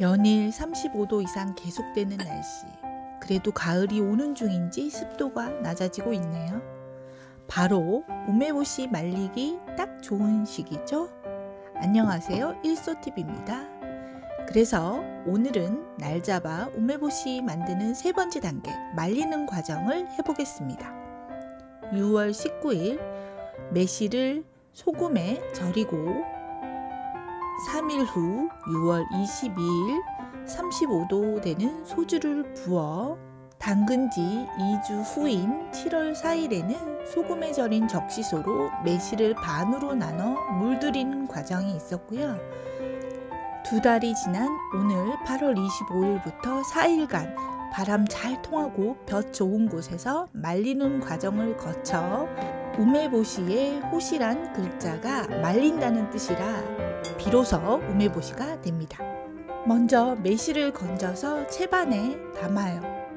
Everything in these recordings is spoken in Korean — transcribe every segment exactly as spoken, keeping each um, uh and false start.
연일 삼십오 도 이상 계속되는 날씨. 그래도 가을이 오는 중인지 습도가 낮아지고 있네요. 바로 우메보시 말리기 딱 좋은 시기죠? 안녕하세요, 일소팁입니다. 그래서 오늘은 날 잡아 우메보시 만드는 세 번째 단계 말리는 과정을 해보겠습니다. 유월 십구일 매실을 소금에 절이고 삼 일 후 유월 이십이일 삼십오 도 되는 소주를 부어 담근 지 이 주 후인 칠월 사일에는 소금에 절인 적시소로 매실을 반으로 나눠 물들이는 과정이 있었고요. 두 달이 지난 오늘 팔월 이십오일부터 사일간 바람 잘 통하고 볕 좋은 곳에서 말리는 과정을 거쳐 우메보시의 호시란 글자가 말린다는 뜻이라 비로소 우메보시가 됩니다. 먼저 매실을 건져서 채반에 담아요.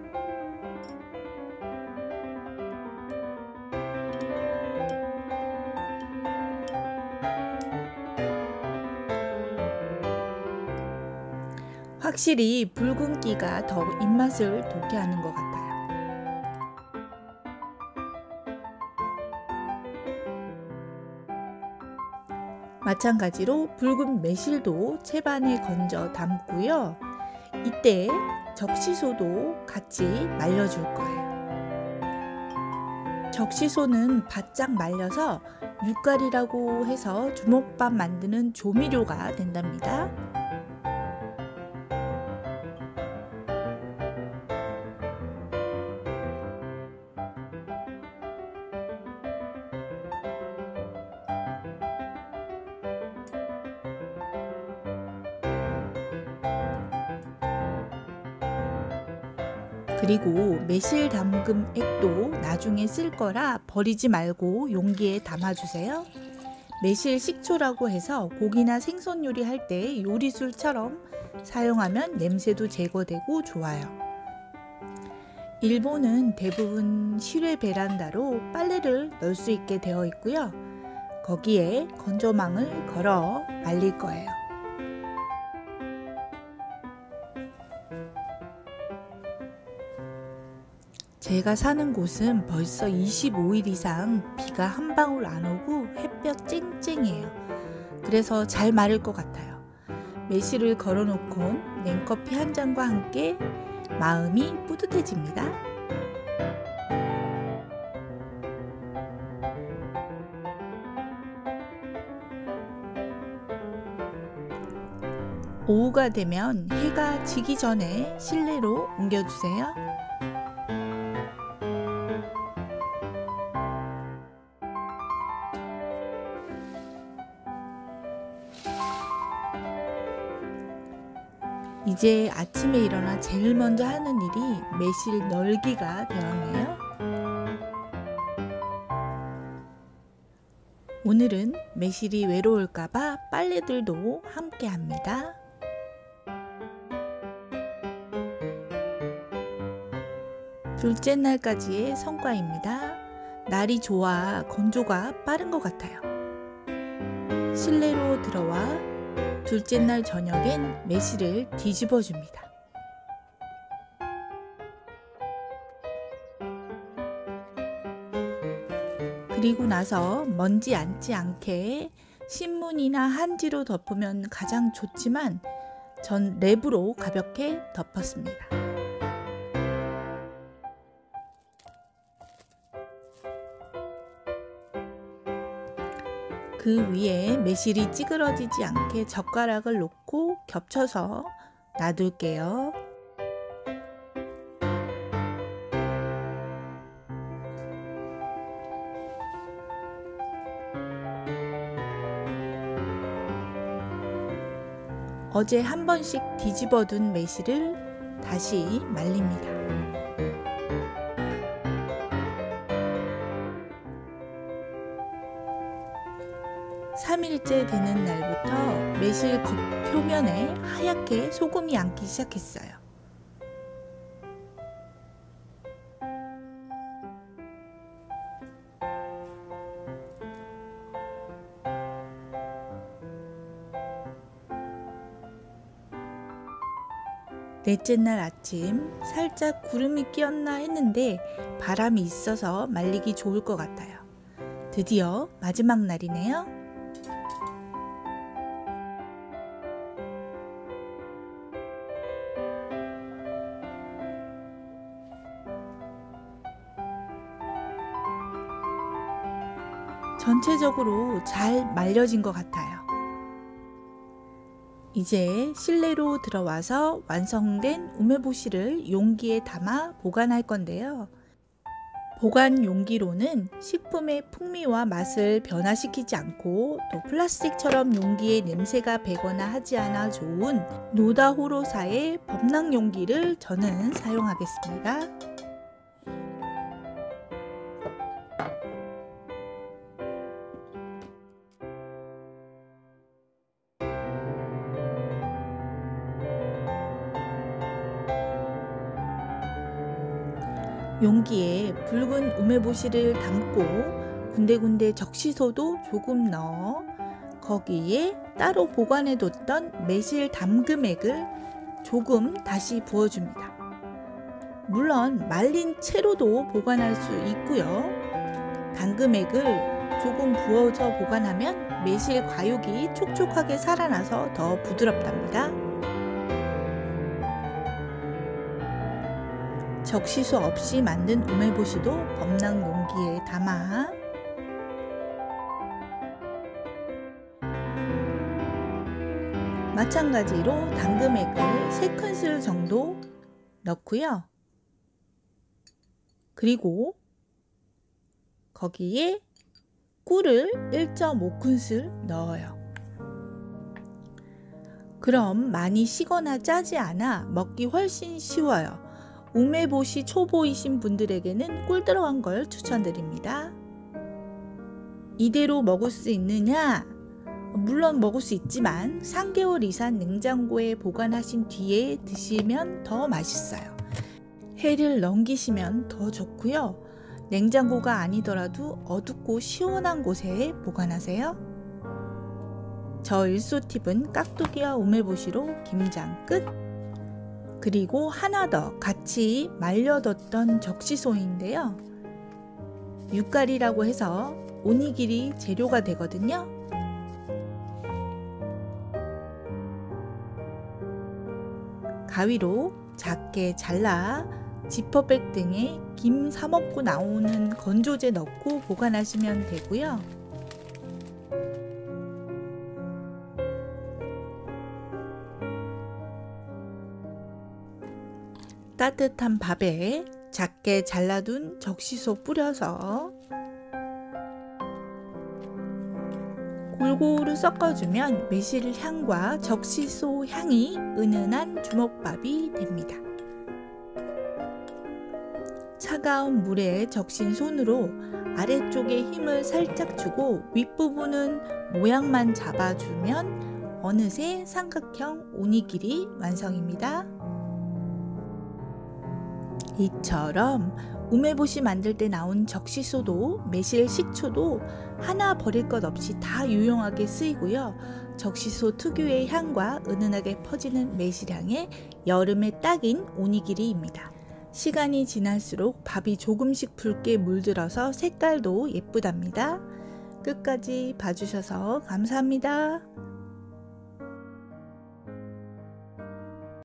확실히 붉은기가 더욱 입맛을 돋게 하는 것 같아요. 마찬가지로 붉은 매실도 채반에 건져 담고요. 이때 적시소도 같이 말려줄 거예요. 적시소는 바짝 말려서 육갈이라고 해서 주먹밥 만드는 조미료가 된답니다. 그리고 매실 담금 액도 나중에 쓸 거라 버리지 말고 용기에 담아주세요. 매실 식초라고 해서 고기나 생선 요리할 때 요리술처럼 사용하면 냄새도 제거되고 좋아요. 일본은 대부분 실외 베란다로 빨래를 널 수 있게 되어 있고요. 거기에 건조망을 걸어 말릴 거예요. 제가 사는 곳은 벌써 이십오일 이상 비가 한 방울 안 오고 햇볕 쨍쨍이에요. 그래서 잘 마를 것 같아요. 매실을 걸어놓곤 냉커피 한 잔과 함께 마음이 뿌듯해집니다. 오후가 되면 해가 지기 전에 실내로 옮겨주세요. 이제 아침에 일어나 제일 먼저 하는 일이 매실 널기가 되었네요. 오늘은 매실이 외로울까봐 빨래들도 함께 합니다. 둘째 날까지의 성과입니다. 날이 좋아 건조가 빠른 것 같아요. 실내로 들어와 둘째 날 저녁엔 매실을 뒤집어 줍니다. 그리고 나서 먼지 앉지 않게 신문이나 한지로 덮으면 가장 좋지만 전 랩으로 가볍게 덮었습니다. 그 위에 매실이 찌그러지지 않게 젓가락을 놓고 겹쳐서 놔둘게요. 어제 한 번씩 뒤집어 둔 매실을 다시 말립니다. 삼 일째 되는 날부터 매실 겉 표면에 하얗게 소금이 앉기 시작했어요. 넷째 날 아침 살짝 구름이 끼었나 했는데 바람이 있어서 말리기 좋을 것 같아요. 드디어 마지막 날이네요. 전체적으로 잘 말려진 것 같아요. 이제 실내로 들어와서 완성된 우메보시를 용기에 담아 보관할 건데요. 보관 용기로는 식품의 풍미와 맛을 변화시키지 않고 또 플라스틱처럼 용기에 냄새가 배거나 하지 않아 좋은 노다호로사의 범랑 용기를 저는 사용하겠습니다. 용기에 붉은 우메보시를 담고 군데군데 적시소도 조금 넣어 거기에 따로 보관해뒀던 매실 담금액을 조금 다시 부어줍니다. 물론 말린 채로도 보관할 수 있고요. 담금액을 조금 부어서 보관하면 매실 과육이 촉촉하게 살아나서 더 부드럽답니다. 적시소 없이 만든 우메보시도 범랑 용기에 담아 마찬가지로 당금액을 세 큰술 정도 넣고요. 그리고 거기에 꿀을 일 점 오 큰술 넣어요. 그럼 많이 시거나 짜지 않아 먹기 훨씬 쉬워요. 우메보시 초보이신 분들에게는 꿀 들어간 걸 추천드립니다. 이대로 먹을 수 있느냐? 물론 먹을 수 있지만 삼 개월 이상 냉장고에 보관하신 뒤에 드시면 더 맛있어요. 해를 넘기시면 더 좋고요. 냉장고가 아니더라도 어둡고 시원한 곳에 보관하세요. 저 일소 팁은 깍두기와 우메보시로 김장 끝! 그리고 하나 더 같이 말려뒀던 적시소인데요. 유가리라고 해서 오니기리 재료가 되거든요. 가위로 작게 잘라 지퍼백 등에 김 사먹고 나오는 건조제 넣고 보관하시면 되고요. 따뜻한 밥에 작게 잘라둔 적시소 뿌려서 골고루 섞어주면 매실 향과 적시소 향이 은은한 주먹밥이 됩니다. 차가운 물에 적신 손으로 아래쪽에 힘을 살짝 주고 윗부분은 모양만 잡아주면 어느새 삼각형 오니기리 완성입니다. 이처럼 우메보시 만들 때 나온 적시소도 매실 식초도 하나 버릴 것 없이 다 유용하게 쓰이고요. 적시소 특유의 향과 은은하게 퍼지는 매실향에 여름에 딱인 오니기리입니다. 시간이 지날수록 밥이 조금씩 붉게 물들어서 색깔도 예쁘답니다. 끝까지 봐주셔서 감사합니다.